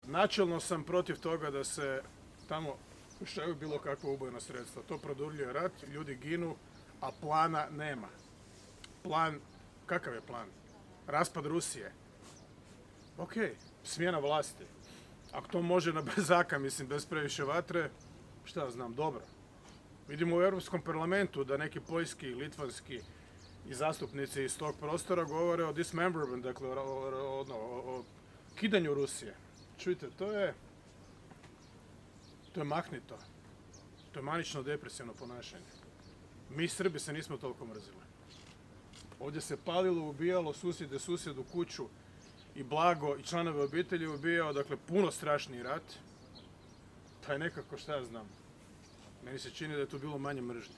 Načelno sam protiv toga da se tamo puštaju bilo kakvo ubojno sredstvo. To produljuje rat, ljudi ginu, a plana nema. Plan, kakav je plan? Raspad Rusije. Ok, smjena vlasti. Ako to može na brzaka, mislim, bez previše vatre, šta ja znam, dobro. Vidimo u Europskom parlamentu da neki poljski, litvanski i zastupnici iz tog prostora govore o dismemberment, dakle o kidanju Rusije. Čujte, to je mahnito. To je manično depresivno ponašanje. Mi Srbi se nismo toliko mrzili. Ovdje se palilo, ubijalo susjedu kuću i blago i članove obitelji ubijao, dakle puno strašniji rat. Pa je nekako, šta ja znam, meni se čini da je tu bilo manje mržnje.